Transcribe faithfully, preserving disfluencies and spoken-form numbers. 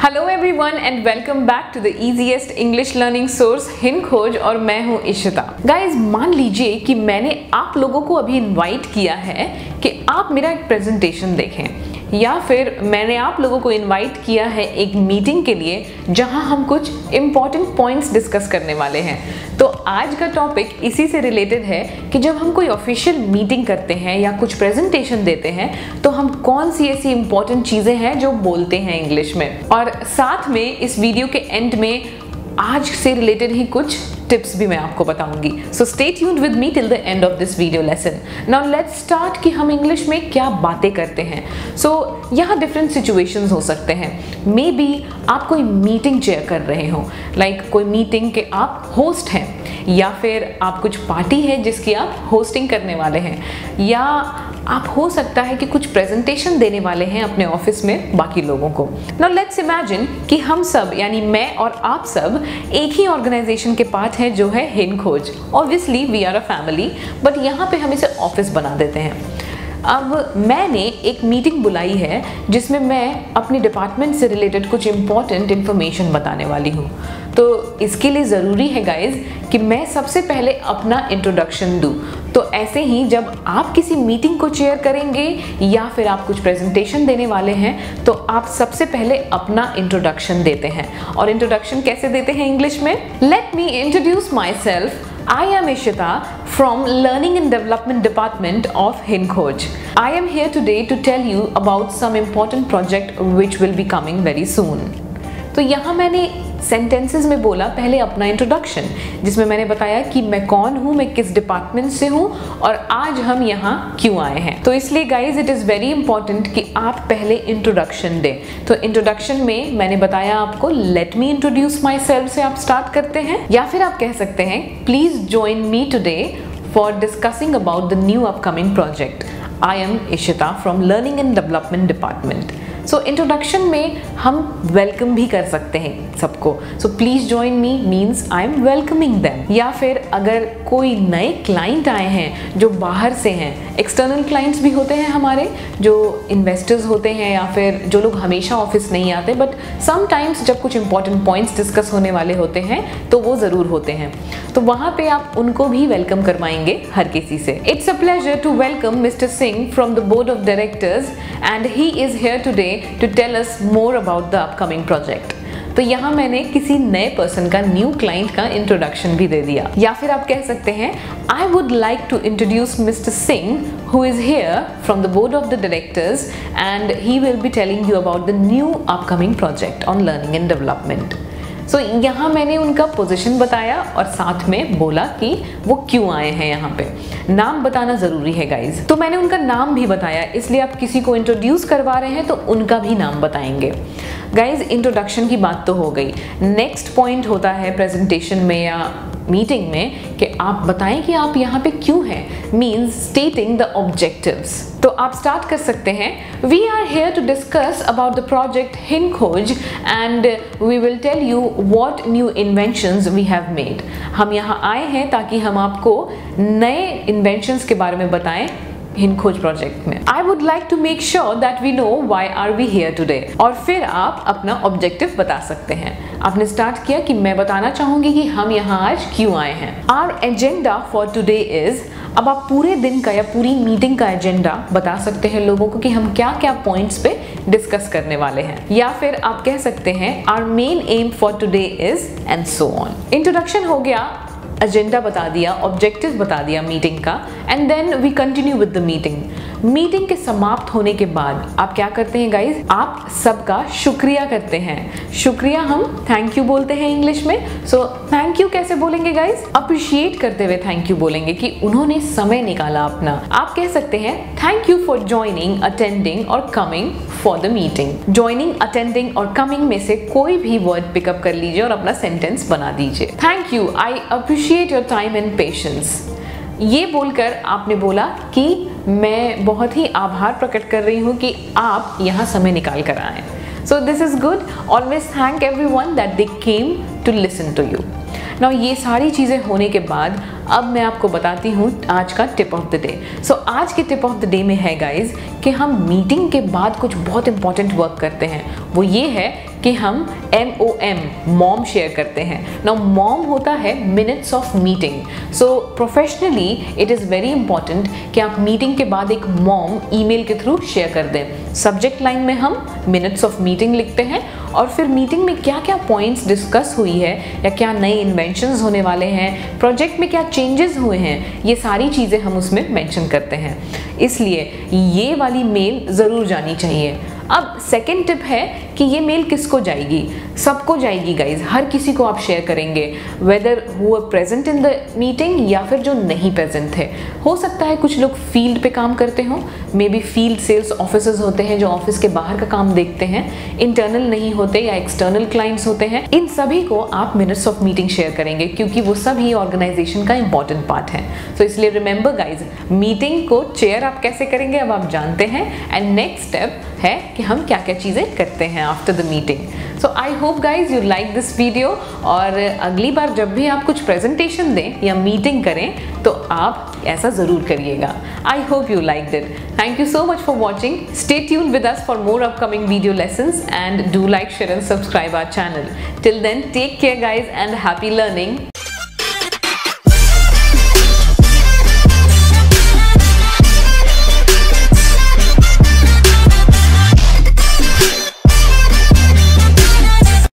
Hello everyone and welcome back to the easiest English learning source Hinkhoj और मैं हूं Ishita. Guys मान लीजिए कि मैंने आप लोगों को अभी इनवाइट किया है कि आप मेरा एक प्रेजेंटेशन देखें, या फिर मैंने आप लोगों को इनवाइट किया है एक मीटिंग के लिए जहां हम कुछ इम्पॉर्टेंट पॉइंट्स डिस्कस करने वाले हैं। तो आज का टॉपिक इसी से रिलेटेड है कि जब हम कोई ऑफिशियल मीटिंग करते हैं या कुछ प्रेजेंटेशन देते हैं तो हम कौन सी ऐसी इंपॉर्टेंट चीज़ें हैं जो बोलते हैं इंग्लिश में। और साथ में इस वीडियो के एंड में आज से रिलेटेड ही कुछ टिप्स भी मैं आपको बताऊंगी। So stay tuned with me till the end of this video lesson. Now let's start कि हम इंग्लिश में क्या बातें करते हैं। सो so, यहाँ डिफरेंट सिचुएशंस हो सकते हैं। मे बी आप कोई मीटिंग चेयर कर रहे हो, लाइक like कोई मीटिंग के आप होस्ट हैं, या फिर आप कुछ पार्टी है जिसकी आप होस्टिंग करने वाले हैं, या आप हो सकता है कि कुछ प्रेजेंटेशन देने वाले हैं अपने ऑफिस में बाकी लोगों को। नाउ लेट्स इमेजिन कि हम सब यानी मैं और आप सब एक ही ऑर्गेनाइजेशन के पार्ट हैं जो है Hinkhoj. Obviously we are a family, but यहाँ पे हम इसे ऑफिस बना देते हैं। अब मैंने एक मीटिंग बुलाई है जिसमें मैं अपने डिपार्टमेंट से रिलेटेड कुछ इम्पॉर्टेंट इन्फॉर्मेशन बताने वाली हूँ। तो इसके लिए ज़रूरी है गाइज कि मैं सबसे पहले अपना इंट्रोडक्शन दूँ। तो ऐसे ही जब आप किसी मीटिंग को चेयर करेंगे या फिर आप कुछ प्रेजेंटेशन देने वाले हैं तो आप सबसे पहले अपना इंट्रोडक्शन देते हैं। और इंट्रोडक्शन कैसे देते हैं इंग्लिश में? Let me introduce myself. I am Ishita from Learning and Development Department of Hinkoj. I am here today to tell you about some important project which will be coming very soon. तो यहाँ मैंने sentences में बोला पहले अपना introduction, जिसमें मैंने बताया कि मैं कौन हूँ, मैं किस डिपार्टमेंट से हूँ और आज हम यहाँ क्यों आए हैं। तो इसलिए guys it is very important कि आप पहले इंट्रोडक्शन दें। तो इंट्रोडक्शन में मैंने बताया आपको let me introduce myself से आप स्टार्ट करते हैं, या फिर आप कह सकते हैं please join me today for discussing about the new upcoming project. I am Ishita from learning and development department. So introduction में हम वेलकम भी कर सकते हैं सबको। So please join me means I am welcoming them. या फिर अगर कोई नए क्लाइंट आए हैं जो बाहर से हैं, एक्सटर्नल क्लाइंट्स भी होते हैं हमारे, जो इन्वेस्टर्स होते हैं या फिर जो लोग हमेशा ऑफिस नहीं आते बट समटाइम्स जब कुछ इंपॉर्टेंट पॉइंट्स डिस्कस होने वाले होते हैं तो वो ज़रूर होते हैं, तो वहाँ पे आप उनको भी वेलकम करवाएंगे हर किसी से। It's a pleasure to welcome mister Singh from the board of directors and he is here today to tell us more about the upcoming project। तो यहाँ मैंने किसी नए पर्सन का, न्यू क्लाइंट का इंट्रोडक्शन भी दे दिया। या फिर आप कह सकते हैं I would like to introduce mister Singh who is here from the board of the directors and he will be telling you about the new upcoming project on learning and development। So so, यहाँ मैंने उनका position बताया और साथ में बोला कि वो क्यों आए हैं यहाँ पे। नाम बताना ज़रूरी है गाइज। तो मैंने उनका नाम भी बताया, इसलिए आप किसी को इंट्रोड्यूस करवा रहे हैं तो उनका भी नाम बताएंगे। गाइज इंट्रोडक्शन की बात तो हो गई। नेक्स्ट पॉइंट होता है प्रेजेंटेशन में या मीटिंग में कि आप बताएं कि आप यहाँ पे क्यों हैं, मीन्स स्टेटिंग द ऑब्जेक्टिव्स। तो आप स्टार्ट कर सकते हैं we are here to discuss about the project Hinkhoj and we will tell you what new inventions we have made. हम यहाँ आए हैं ताकि हम आपको नए इन्वेंशंस के बारे में बताएं हिनखोज प्रोजेक्ट में। I would like to make sure that we know why are we here today. और फिर आप अपना ऑब्जेक्टिव बता सकते हैं। आपने स्टार्ट किया कि मैं बताना चाहूंगी कि हम यहाँ आज क्यों आए हैं। Our agenda for today is, अब आप पूरे दिन का या पूरी मीटिंग का एजेंडा बता सकते हैं लोगों को कि हम क्या क्या पॉइंट्स पे डिस्कस करने वाले हैं। या फिर आप कह सकते हैं our main aim for today is and so on. Introduction हो गया, एजेंडा बता दिया, ऑब्जेक्टिव बता दिया मीटिंग का, and then we continue with the meeting. Meeting के समाप्त होने के बाद आप क्या करते हैं गाइज? आप सबका शुक्रिया करते हैं। शुक्रिया हम थैंक यू बोलते हैं इंग्लिश में। सो थैंक यू कैसे बोलेंगे गाइज? अप्रिशिएट करते हुए थैंक यू बोलेंगे कि उन्होंने समय निकाला अपना। आप कह सकते हैं thank you for joining, attending और coming for the meeting. Joining, attending और कमिंग में से कोई भी वर्ड पिकअप कर लीजिए और अपना सेंटेंस बना दीजिए। Thank you, I appreciate your time and patience. ये बोलकर आपने बोला कि मैं बहुत ही आभार प्रकट कर रही हूँ कि आप यहाँ समय निकाल कर आए। So this is good. Always thank everyone that they came to listen to you. Now ये सारी चीज़ें होने के बाद अब मैं आपको बताती हूँ आज का tip of the day. So आज के टिप ऑफ द डे में है गाइज कि हम मीटिंग के बाद कुछ बहुत इंपॉर्टेंट वर्क करते हैं। वो ये है कि हम M O M mom share करते हैं। नाउ मॉम होता है minutes of meeting. So professionally it is very important कि आप मीटिंग के बाद एक मॉम ईमेल के थ्रू शेयर कर दें। सब्जेक्ट लाइन में हम मिनट्स ऑफ मीटिंग लिखते हैं और फिर मीटिंग में क्या क्या पॉइंट्स डिस्कस हुई है या क्या नए इन्वेंशंस होने वाले हैं, प्रोजेक्ट में क्या चेंजेस हुए हैं, ये सारी चीज़ें हम उसमें मेंशन करते हैं। इसलिए ये वाली मेल ज़रूर जानी चाहिए। अब सेकेंड टिप है कि ये मेल किसको जाएगी? सबको जाएगी गाइज, हर किसी को आप शेयर करेंगे, whether who are present in the meeting या फिर जो नहीं प्रेजेंट थे। हो सकता है कुछ लोग फील्ड पे काम करते हों, maybe field sales officers होते हैं जो ऑफिस के बाहर का काम देखते हैं, इंटरनल नहीं होते या एक्सटर्नल क्लाइंट्स होते हैं। इन सभी को आप मिनट्स ऑफ मीटिंग शेयर करेंगे क्योंकि वो सभी ऑर्गेनाइजेशन का इंपॉर्टेंट पार्ट है। तो so, इसलिए रिमेंबर गाइज, मीटिंग को चेयर आप कैसे करेंगे अब आप जानते हैं। एंड नेक्स्ट स्टेप है कि हम क्या क्या चीज़ें करते हैं after the meeting. So I hope guys you like this video, और अगली बार जब भी आप कुछ प्रेजेंटेशन दें या मीटिंग करें तो आप ऐसा ज़रूर करिएगा। I hope you like it. Thank you so much for watching. Stay tuned with us for more upcoming video lessons, and do like, share and subscribe our channel. Till then, take care guys and happy learning.